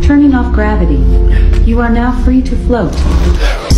Turning off gravity. You are now free to float.